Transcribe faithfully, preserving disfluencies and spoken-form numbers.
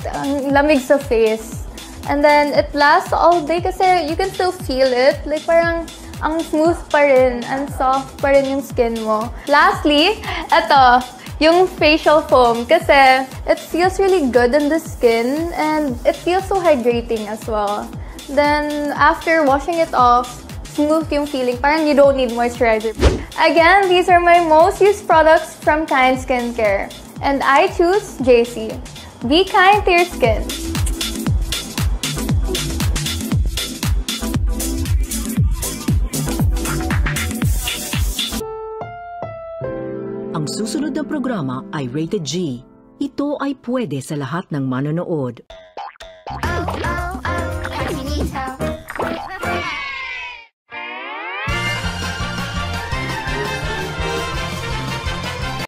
ang lamig sa face. And then, it lasts all day kasi you can still feel it. Like, parang ang smooth pa rin, and soft pa rin yung skin mo. Lastly, eto, yung facial foam kasi it feels really good on the skin and it feels so hydrating as well. Then, after washing it off, smooth yung feeling. Parang you don't need moisturizer. Again, these are my most used products from Kind Skincare. And I choose J C. Be kind to your skin. Ang susunod na programa ay Rated G. Ito ay pwede sa lahat ng manonood.